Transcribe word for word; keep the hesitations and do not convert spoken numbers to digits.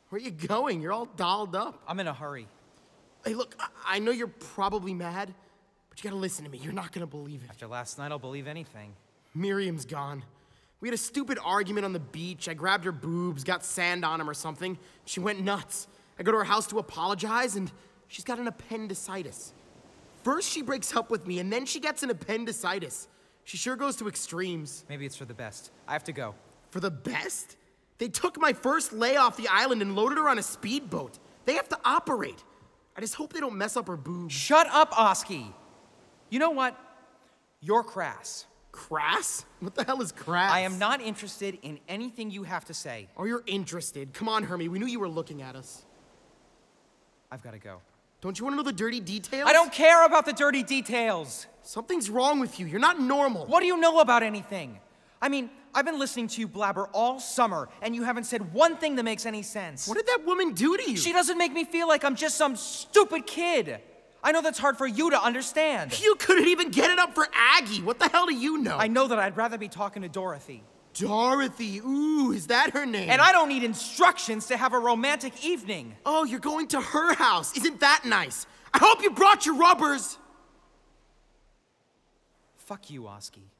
Where are you going? You're all dolled up. I'm in a hurry. Hey, look, I, I know you're probably mad, but you gotta listen to me. You're not gonna believe it. After last night, I'll believe anything. Miriam's gone. We had a stupid argument on the beach. I grabbed her boobs, got sand on them or something. She went nuts. I go to her house to apologize, and she's got an appendicitis. First she breaks up with me, and then she gets an appendicitis. She sure goes to extremes. Maybe it's for the best. I have to go. For the best? They took my first lay off the island and loaded her on a speedboat. They have to operate. I just hope they don't mess up her boobs. Shut up, Oski! You know what? You're crass. Crass? What the hell is crass? I am not interested in anything you have to say. Oh, you're interested. Come on, Hermie. We knew you were looking at us. I've got to go. Don't you want to know the dirty details? I don't care about the dirty details. Something's wrong with you. You're not normal. What do you know about anything? I mean, I've been listening to you blabber all summer, and you haven't said one thing that makes any sense. What did that woman do to you? She doesn't make me feel like I'm just some stupid kid. I know that's hard for you to understand. You couldn't even get it up for Aggie. What the hell do you know? I know that I'd rather be talking to Dorothy. Dorothy. Ooh, is that her name? And I don't need instructions to have a romantic evening. Oh, you're going to her house. Isn't that nice? I hope you brought your rubbers. Fuck you, Oski.